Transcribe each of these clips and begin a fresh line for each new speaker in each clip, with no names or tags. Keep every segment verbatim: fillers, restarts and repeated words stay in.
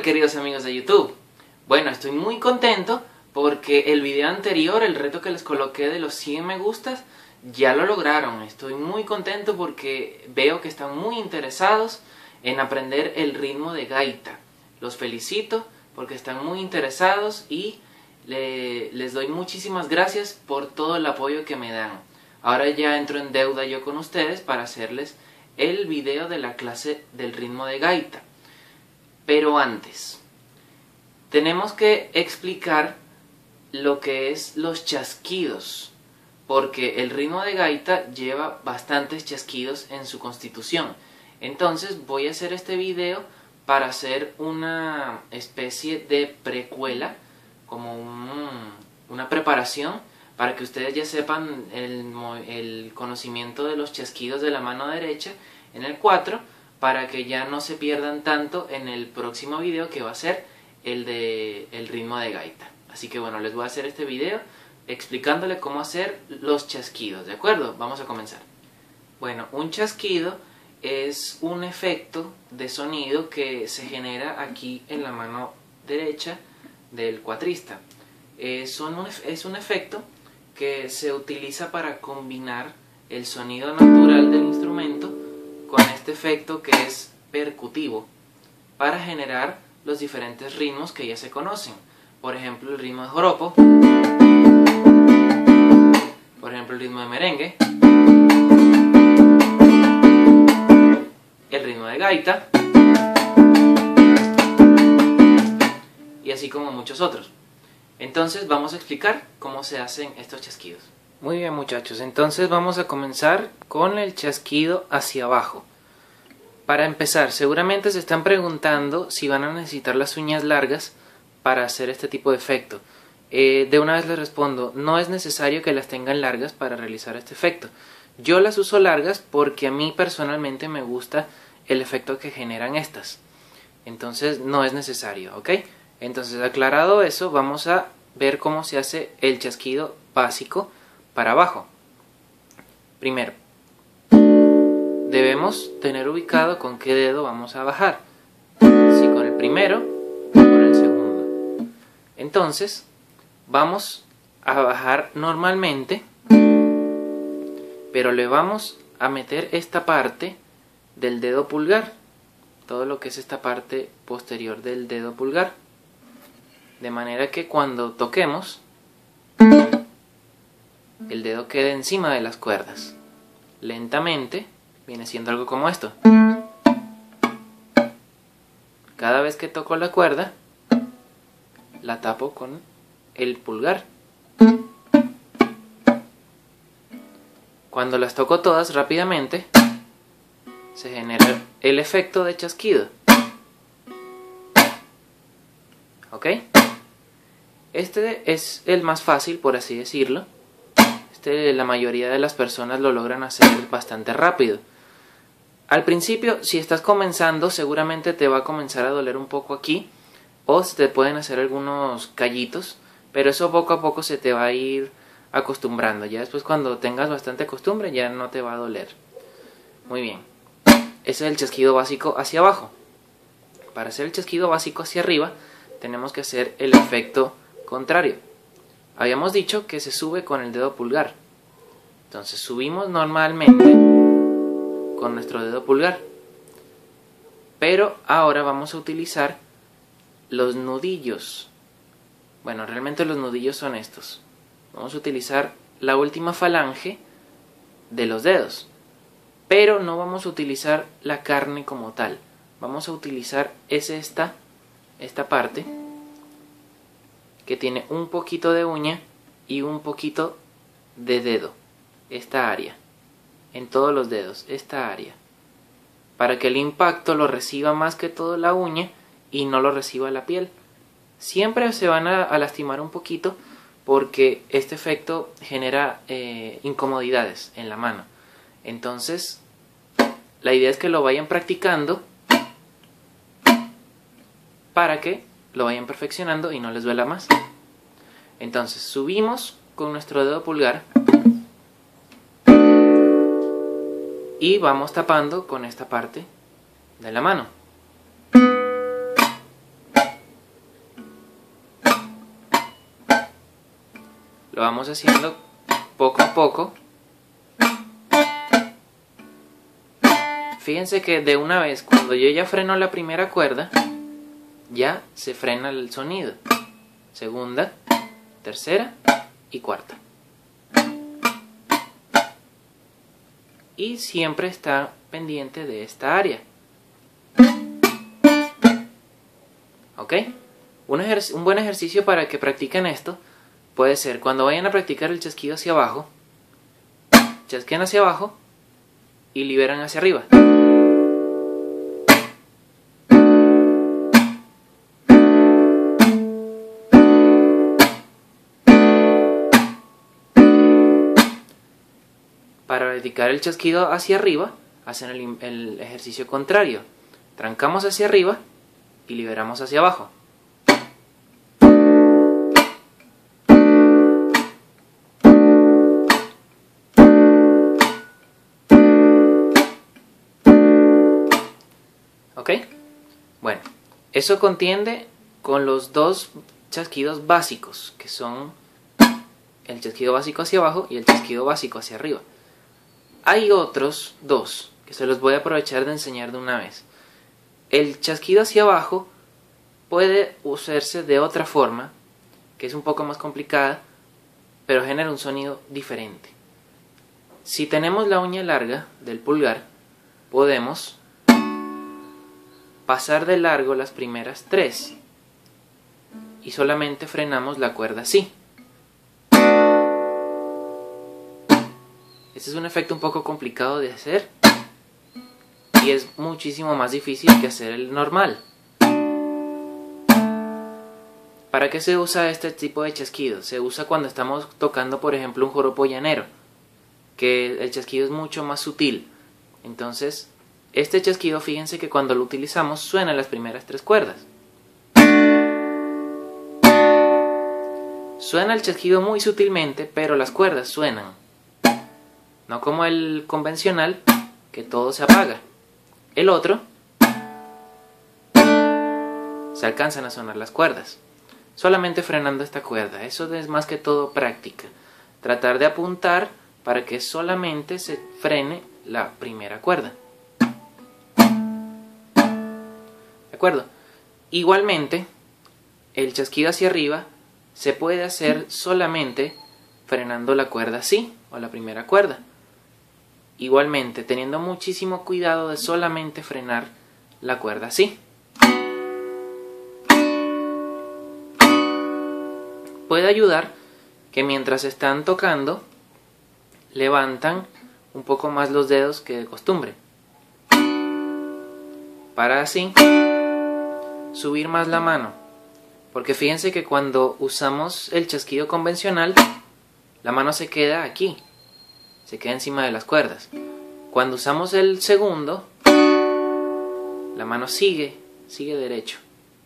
queridos amigos de YouTube? Bueno, estoy muy contento porque el video anterior, el reto que les coloqué de los cien me gustas, ya lo lograron. Estoy muy contento porque veo que están muy interesados en aprender el ritmo de gaita. Los felicito porque están muy interesados y le, les doy muchísimas gracias por todo el apoyo que me dan. Ahora ya entro en deuda yo con ustedes para hacerles el video de la clase del ritmo de gaita. Pero antes, tenemos que explicar lo que es los chasquidos, porque el ritmo de gaita lleva bastantes chasquidos en su constitución. Entonces voy a hacer este video para hacer una especie de precuela, como un, una preparación, para que ustedes ya sepan el, el conocimiento de los chasquidos de la mano derecha en el cuatro, para que ya no se pierdan tanto en el próximo video, que va a ser el de el ritmo de gaita. Así que bueno, les voy a hacer este video explicándole cómo hacer los chasquidos, ¿de acuerdo? Vamos a comenzar. Bueno, un chasquido es un efecto de sonido que se genera aquí en la mano derecha del cuatrista. Es un, es un efecto que se utiliza para combinar el sonido natural del instrumento con este efecto que es percutivo, para generar los diferentes ritmos que ya se conocen. Por ejemplo, el ritmo de joropo, por ejemplo el ritmo de merengue, el ritmo de gaita, y así como muchos otros. Entonces vamos a explicar cómo se hacen estos chasquidos. Muy bien, muchachos, entonces vamos a comenzar con el chasquido hacia abajo. Para empezar, seguramente se están preguntando si van a necesitar las uñas largas para hacer este tipo de efecto. Eh, de una vez les respondo, no es necesario que las tengan largas para realizar este efecto. Yo las uso largas porque a mí personalmente me gusta el efecto que generan estas. Entonces no es necesario, ¿ok? Entonces, aclarado eso, vamos a ver cómo se hace el chasquido básico para abajo. Primero, debemos tener ubicado con qué dedo vamos a bajar. Si con el primero o con el segundo. Entonces, vamos a bajar normalmente, pero le vamos a meter esta parte del dedo pulgar, todo lo que es esta parte posterior del dedo pulgar, de manera que cuando toquemos el dedo quede encima de las cuerdas. Lentamente viene siendo algo como esto. Cada vez que toco la cuerda, la tapo con el pulgar. Cuando las toco todas rápidamente, se genera el efecto de chasquido. ¿Ok? Este es el más fácil, por así decirlo. Este, la mayoría de las personas lo logran hacer bastante rápido. Al principio, si estás comenzando, seguramente te va a comenzar a doler un poco aquí, o se te pueden hacer algunos callitos, pero eso poco a poco se te va a ir acostumbrando. Ya después, cuando tengas bastante costumbre, ya no te va a doler. Muy bien. Ese es el chasquido básico hacia abajo. Para hacer el chasquido básico hacia arriba, tenemos que hacer el efecto contrario. Habíamos dicho que se sube con el dedo pulgar. Entonces subimos normalmente con nuestro dedo pulgar. Pero ahora vamos a utilizar los nudillos. Bueno, realmente los nudillos son estos. Vamos a utilizar la última falange de los dedos. Pero no vamos a utilizar la carne como tal. Vamos a utilizar es esta, esta parte, que tiene un poquito de uña y un poquito de dedo. Esta área. En todos los dedos. Esta área. Para que el impacto lo reciba más que todo la uña y no lo reciba la piel. Siempre se van a, a lastimar un poquito porque este efecto genera eh, incomodidades en la mano. Entonces, la idea es que lo vayan practicando para que lo vayan perfeccionando y no les duela más. Entonces, subimos con nuestro dedo pulgar y vamos tapando con esta parte de la mano. lo vamos haciendo poco a poco. Fíjense que de una vez, cuando yo ya freno la primera cuerda, ya se frena el sonido. Segunda, tercera y cuarta. Y siempre está pendiente de esta área. ¿Ok? Un, un buen ejercicio para que practiquen esto puede ser cuando vayan a practicar el chasquido hacia abajo, chasquean hacia abajo y liberan hacia arriba. Para practicar el chasquido hacia arriba, hacen el, el ejercicio contrario. Trancamos hacia arriba y liberamos hacia abajo. ¿Ok? Bueno, eso contiende con los dos chasquidos básicos, que son el chasquido básico hacia abajo y el chasquido básico hacia arriba. Hay otros dos que se los voy a aprovechar de enseñar de una vez. El chasquido hacia abajo puede usarse de otra forma, que es un poco más complicada, pero genera un sonido diferente. Si tenemos la uña larga del pulgar, podemos pasar de largo las primeras tres y solamente frenamos la cuerda así. Este es un efecto un poco complicado de hacer y es muchísimo más difícil que hacer el normal. ¿Para qué se usa este tipo de chasquido? Se usa cuando estamos tocando, por ejemplo, un joropo llanero, que el chasquido es mucho más sutil. Entonces, este chasquido, fíjense que cuando lo utilizamos suena las primeras tres cuerdas. Suena el chasquido muy sutilmente, pero las cuerdas suenan. No como el convencional, que todo se apaga. El otro, se alcanzan a sonar las cuerdas. Solamente frenando esta cuerda. Eso es más que todo práctica. Tratar de apuntar para que solamente se frene la primera cuerda. ¿De acuerdo? Igualmente, el chasquido hacia arriba se puede hacer solamente frenando la cuerda así, o la primera cuerda. Igualmente, teniendo muchísimo cuidado de solamente frenar la cuerda así. Puede ayudar que mientras están tocando, levantan un poco más los dedos que de costumbre, para así subir más la mano. Porque fíjense que cuando usamos el chasquido convencional, la mano se queda aquí, se queda encima de las cuerdas. Cuando usamos el segundo, la mano sigue, sigue derecho.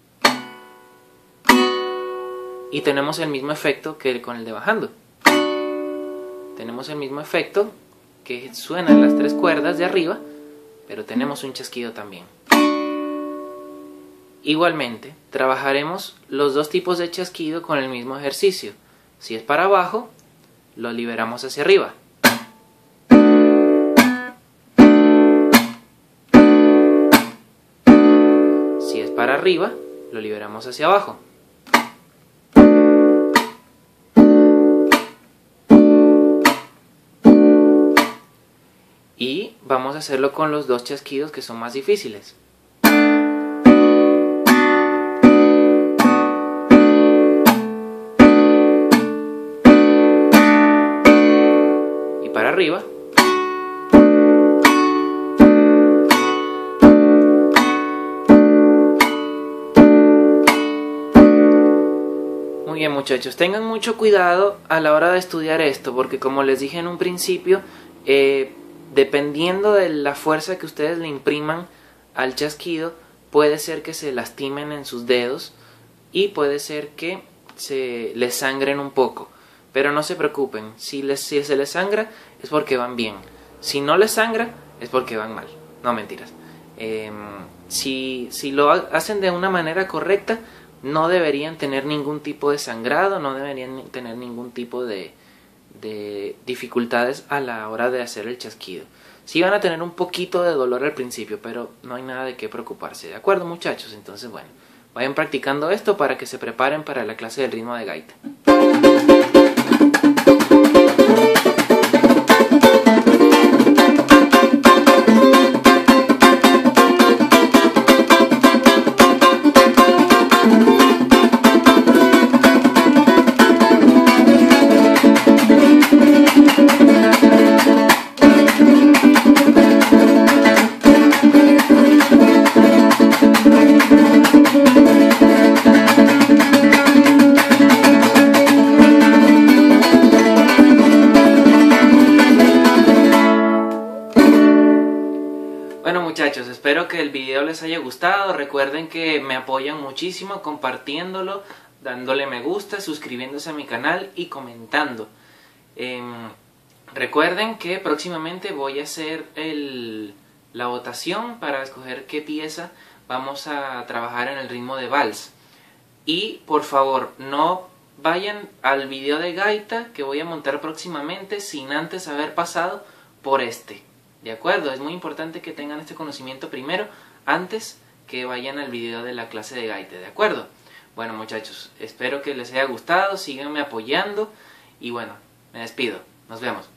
Y tenemos el mismo efecto que con el de bajando. Tenemos el mismo efecto que suenan las tres cuerdas de arriba, pero tenemos un chasquido también. Igualmente, trabajaremos los dos tipos de chasquido con el mismo ejercicio. Si es para abajo, lo liberamos hacia arriba. Si es para arriba, lo liberamos hacia abajo. Y vamos a hacerlo con los dos chasquidos que son más difíciles. Y para arriba. Muy bien, muchachos, tengan mucho cuidado a la hora de estudiar esto, porque como les dije en un principio, eh, dependiendo de la fuerza que ustedes le impriman al chasquido, puede ser que se lastimen en sus dedos y puede ser que se les sangren un poco. Pero no se preocupen, si, les, si se les sangra es porque van bien. Si no les sangra es porque van mal. No, mentiras. Eh, si, si lo hacen de una manera correcta, no deberían tener ningún tipo de sangrado, no deberían tener ningún tipo de, de dificultades a la hora de hacer el chasquido. Sí van a tener un poquito de dolor al principio, pero no hay nada de qué preocuparse, ¿de acuerdo, muchachos? Entonces, bueno, vayan practicando esto para que se preparen para la clase del ritmo de gaita. Bueno, muchachos, espero que el video les haya gustado. Recuerden que me apoyan muchísimo compartiéndolo, dándole me gusta, suscribiéndose a mi canal y comentando. Eh, recuerden que próximamente voy a hacer el, la votación para escoger qué pieza vamos a trabajar en el ritmo de vals. Y por favor, no vayan al video de gaita que voy a montar próximamente sin antes haber pasado por este. ¿De acuerdo? Es muy importante que tengan este conocimiento primero, antes que vayan al video de la clase de gaita, ¿de acuerdo? Bueno, muchachos, espero que les haya gustado, síganme apoyando y bueno, me despido. Nos vemos.